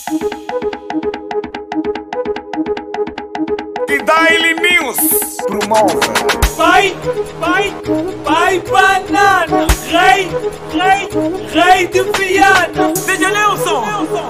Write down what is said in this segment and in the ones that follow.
E Daily News promove. Pai banana, rei de Viana. DJ Nelson.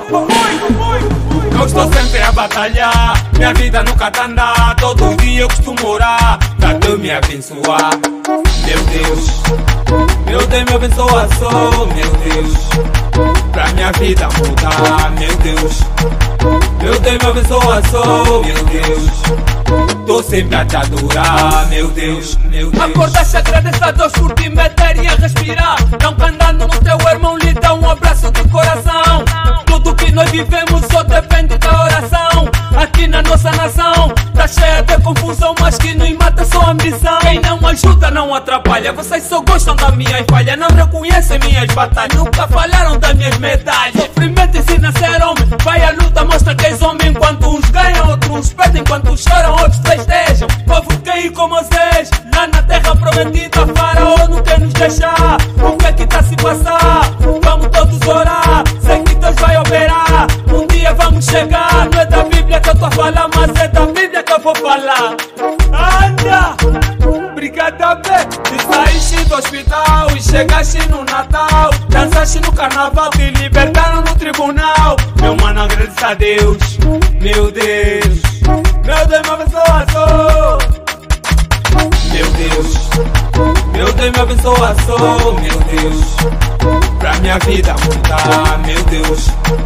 Eu estou sempre a batalhar, minha vida nunca tá andar. Todo dia eu costumo orar pra Deus me abençoar. Meu Deus me abençoa só, meu Deus, pra minha vida mudar, meu Deus me abençoa só, meu Deus, tô sempre a te adorar, meu Deus. Acordaste, agradeça a Deus por te meter e a respirar. Não andando no teu irmão, lhe dá um abraço de coração. Tudo que nós vivemos só depende da oração. Aqui na nossa nação tá cheia de confusão, mas que nos mata só a ambição. Quem não ajuda não atrapalha, vocês só gostam das minhas falhas, não reconhecem minhas batalhas, nunca falaram das minhas medalhas. Sofrimento ensina a ser homem, vai à luta, mostra que és homem. Enquanto uns ganham, outros perdem, enquanto choram, outros festejam. Povo cair como vocês, lá na terra prometida, faraó não quer nos deixar. O que é que tá a se passar? Vamos todos orar, sei que Deus vai operar. Um dia vamos chegar, não é da Bíblia que eu tô a falar, mas é da Bíblia que eu vou falar. Anda! Obrigado, te saíste do hospital e chegaste no Natal. Dançaste no carnaval, te libertaram no tribunal. Meu mano, agradeço a Deus, meu Deus me abençoa só. Meu Deus me abençoa só, meu Deus, pra minha vida mudar, meu Deus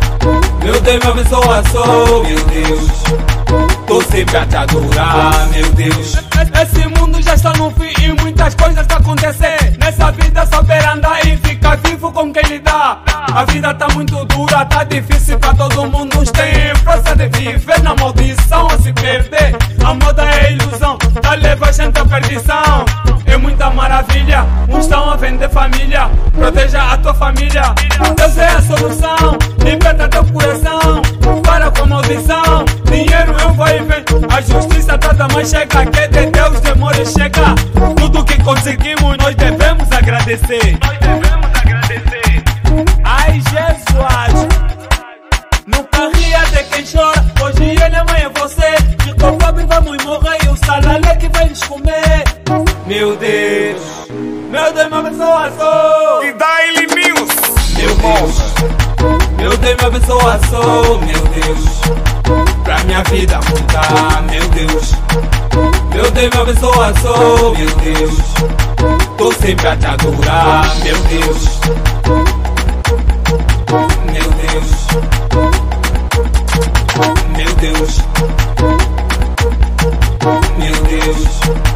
me abençoa só, meu Deus, tô sempre a te adorar, meu Deus. Esse mundo já está no fim e muitas coisas a acontecer. Nessa vida saber andar e ficar vivo com quem lhe dá. A vida tá muito dura, tá difícil pra todo mundo. Uns têm força de viver na maldição a se perder. A moda é ilusão, tá leva a gente à perdição. É muita maravilha, uns estão a vender família. Proteja a tua família, Deus é a solução. Liberta teu coração, para com a maldição. Dinheiro eu vou e vem, a justiça trata, mas chega. Que de Deus demora e chega. Tudo que conseguimos nós devemos agradecer. Ai Jesus, nunca ria de quem chora. Hoje ele, amanhã é você. Ficou pobre, vamos morrer e o salário é que vai nos comer. Meu Deus me abençoa só. E Daily News Meu Deus me abençoa só, meu Deus, pra minha vida mudar, meu Deus me abençoa só, meu Deus, tô sempre a te adorar, meu Deus, meu Deus, meu Deus, meu Deus.